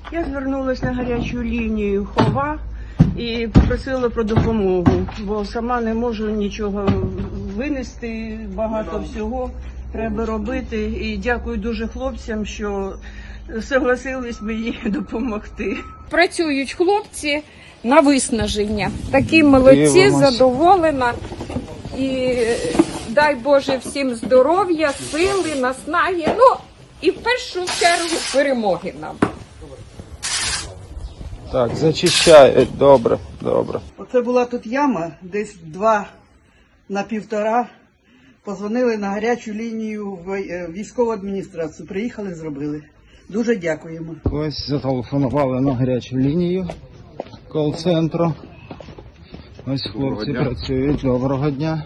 Я звернулася на гарячу лінію ХОВА і попросила про допомогу, бо сама не можу нічого винести, багато всього треба робити. І дякую дуже хлопцям, що согласились мені допомогти. Працюють хлопці на виснаження. Такі молодці, задоволена. І дай Боже всім здоров'я, сили, наснаги. Ну, і в першу чергу перемоги нам. Так, зачищають, добре, добре. Оце була тут яма, десь 2 на 1,5. Позвонили на гарячу лінію в військову адміністрацію. Приїхали, зробили. Дуже дякуємо. Ось зателефонували на гарячу лінію кол-центру. Ось хлопці працюють. Доброго дня.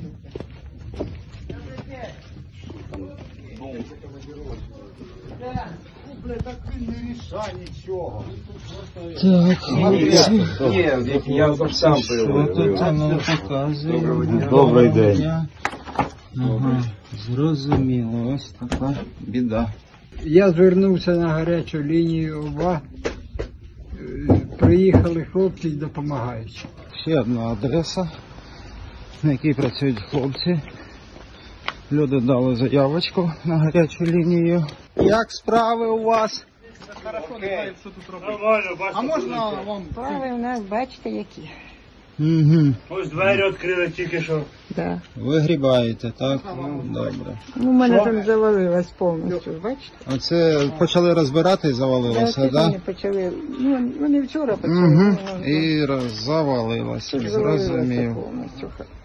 Так, хлопці. Я сам Що тут нам показує? Добрий день. Ага, зрозуміло, ось така біда. Я звернувся на гарячу лінію ОВА. Приїхали хлопці і допомагають. Ще одна адреса, на якій працюють хлопці. Люди дали заявочку на гарячу лінію. Як справи у вас? А можна вам? Справи у нас, бачите, які. Угу. Ось двері відкрили тільки що. Да. Вигрібаєте, так? Добре. У мене там завалилось повністю, бачите? Оце почали розбирати і завалилося, так? Вони почали, ну, вони вчора почали. Угу. Ну, І завалилося, тут завалилося зрозумів. повністю.